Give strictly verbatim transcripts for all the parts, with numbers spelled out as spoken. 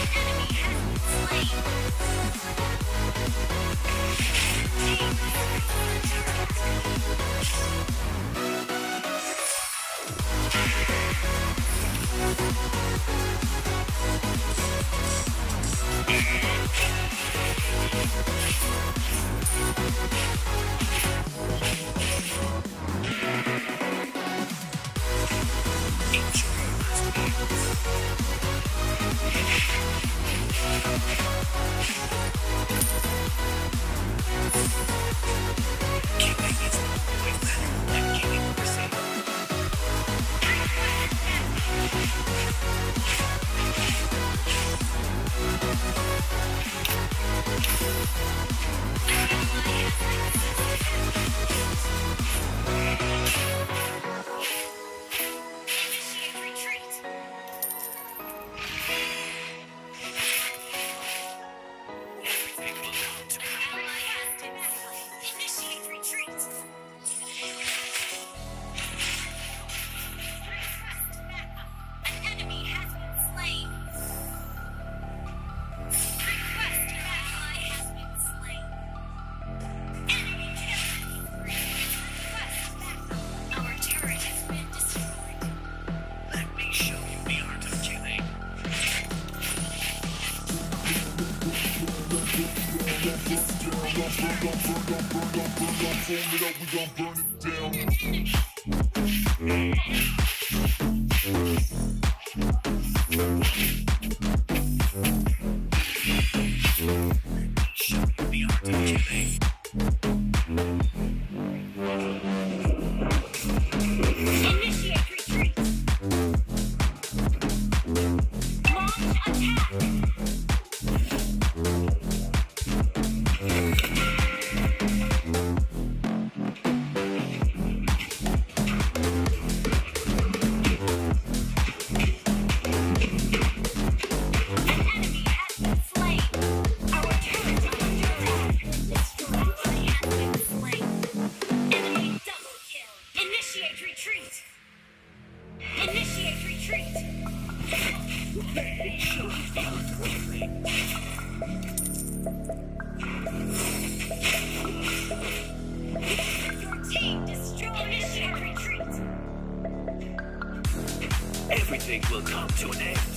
Everything will come to an end.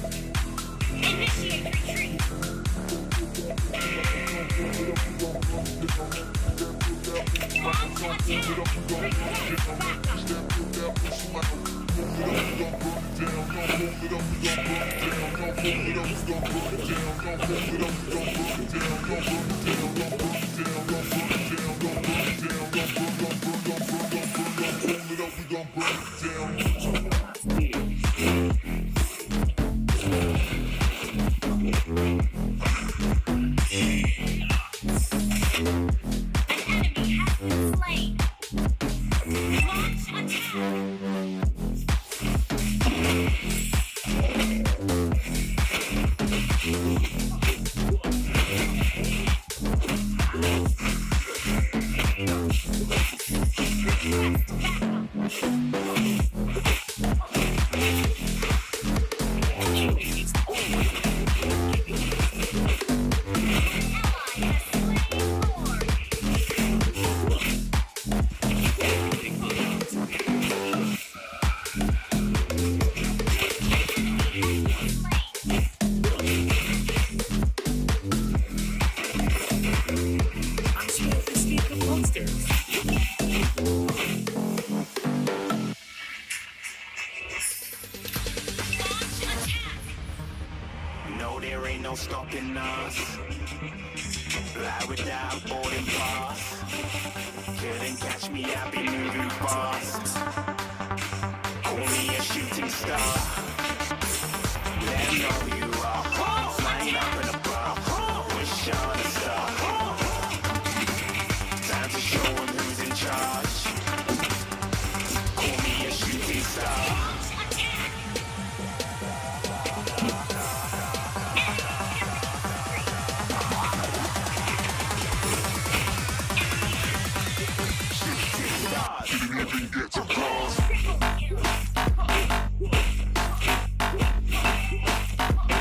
Initiate retreat. Launch attack. No, there ain't no stopping us. Fly without boarding pass. Couldn't catch me, I be moving fast. Call me a shooting star. Let them know you are. Flying up in a bar. Wish on a star. Time to show them who's in charge. Call me a shooting star. Get to cross.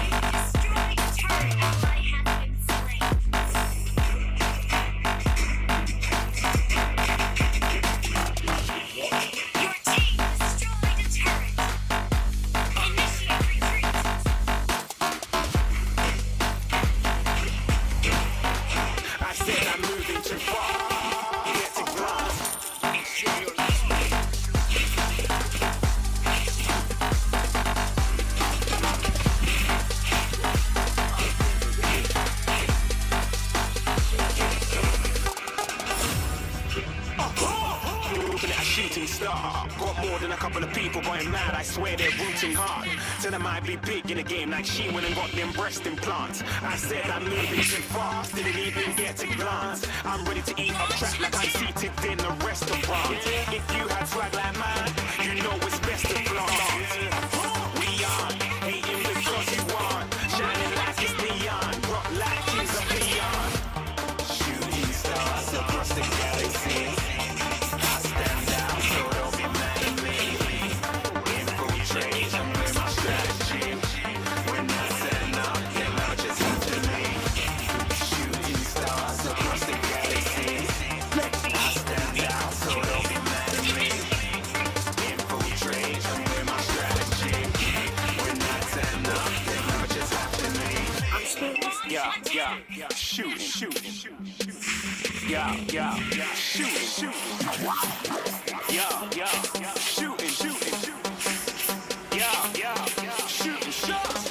star. Got more than a couple of people going mad, I swear they're rooting hard. Said I might be big in the game like she went and got them breast implants. I said I'm moving too fast, didn't even get a glance. I'm ready to eat up track like I'm seated in a restaurant. If you had swag like mine, you know it's best to flaunt. We are hating because you want, shining like it's neon, rock like kings of neon. Shooting stars across the galaxy. I stand out so they'll be mad at me. Infiltrate and with my strategy. When I stand up, then I'll just have to leave. Shooting stars across the galaxy. I stand out so they'll be mad at me. Infiltrate and with my strategy. When I stand up, then I'll just have to leave. I'm shooting. Yeah, yeah, yeah. Shooting, shooting, shooting. Yeah, yeah, yeah. Shooting, shooting. Yeah, yeah, yeah. Shooting, shooting, shooting. Yeah, yeah, yeah. Shooting shots.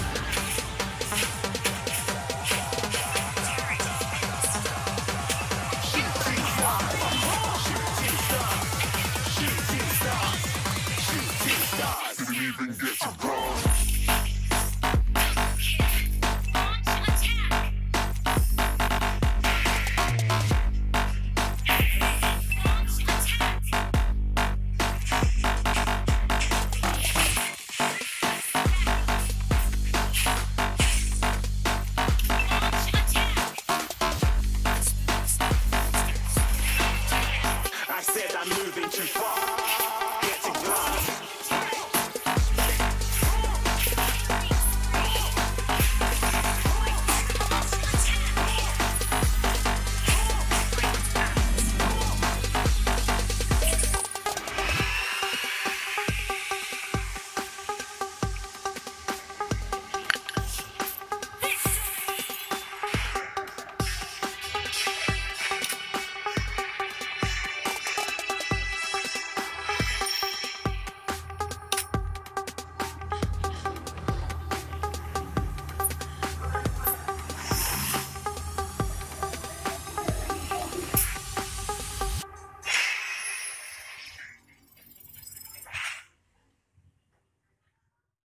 Shooting stars. Shooting stars. Shooting stars. Shooting stars. Didn't even get to cross.